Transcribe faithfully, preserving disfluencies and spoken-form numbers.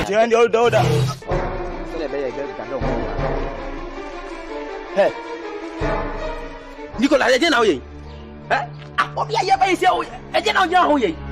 chuyện anh đâu đâu đó cái này bây giờ cái cảnh đồng hồ hey Nicolas là thế nào vậy hả à bố bây giờ bây giờ thế nào nhau gì